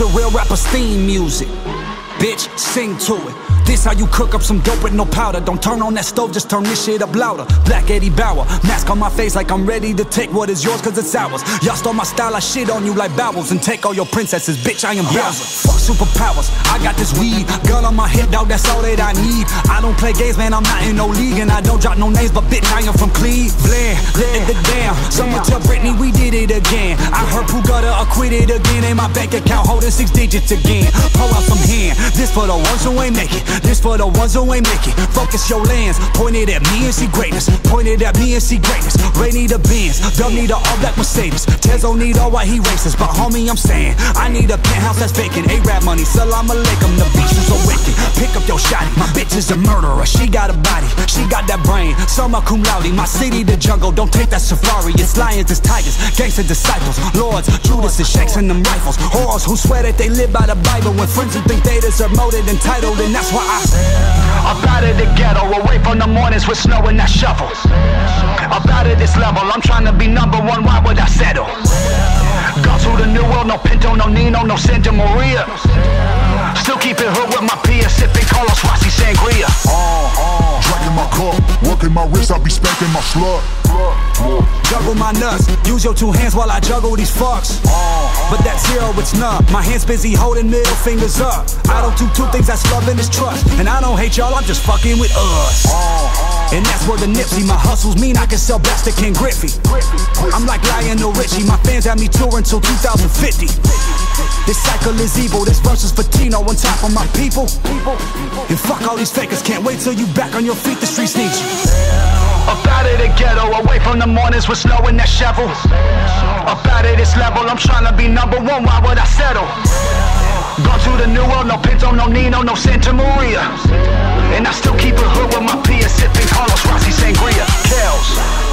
a real rapper's theme music. Bitch, sing to it. This how you cook up some dope with no powder. Don't turn on that stove, just turn this shit up louder. Black Eddie Bauer, mask on my face like I'm ready to take what is yours cause it's ours. Y'all stole my style, I shit on you like bowels and take all your princesses, bitch, I am Bowser. Fuck superpowers, I got this weed. Gun on my hip, dog, that's all that I need. I don't play games, man, I'm not in no league. And I don't drop no names, but bitch, I am from Cleveland. Let the damn, someone tell Britney we did it again. I heard Pooh Gutter acquitted again. And my bank account holding 6 digits again. Pull out some hand, this for the ones who ain't make it. This for the ones who ain't make it. Focus your lens, pointed at me and see greatness. Pointed at me and see greatness. Ray need a Benz, Dub need a all-black Mercedes. Tezo need all white, he racist. But homie, I'm saying, I need a penthouse that's vacant. A-Rap money, salam alaikum, the beach is awakened. Pick up your shotty, my bitch is a murderer. She got a body, she got that brain. Summa cum laude, my city the jungle. Don't take that safari, it's lions, it's tigers. Gangsta disciples, lords, Judas and shakes in them rifles. Whores who swear that they live by the Bible. When friends who think they deserve more than entitled. And that's why I'm out of the ghetto, away from the mornings with snow and that shovel. Up out of this level, I'm trying to be number one, why would I settle? Gone to the new world, no Pinto, no Nino, no Santa Maria. Still keep it hood with my peers, sipping Carlos Rossi Sangria. Drinking my cup, working my wrist, I be spanking my slut. Juggle my nuts, use your 2 hands while I juggle these fucks. But that's zero, it's none. My hands busy holding middle fingers up. I don't do 2 things, that's love and it's trust. And I don't hate y'all, I'm just fucking with us. And that's where the Nipsey, my hustles mean I can sell best to Ken Griffey. I'm like Lionel Richie, my fans have me touring till 2050. This cycle is evil, this verse is for Tino on top of my people. And fuck all these fakers, can't wait till you back on your feet, the streets need you. Up out of the ghetto, away from the mornings with snow and that shovel. Up out of this level, I'm trying to be number one, why would I settle? Gone to the new world, no Pinto, no Nino, no Santa Maria. And I still keep it hood with my peers, sipping Carlos Rossi Sangria. Kells.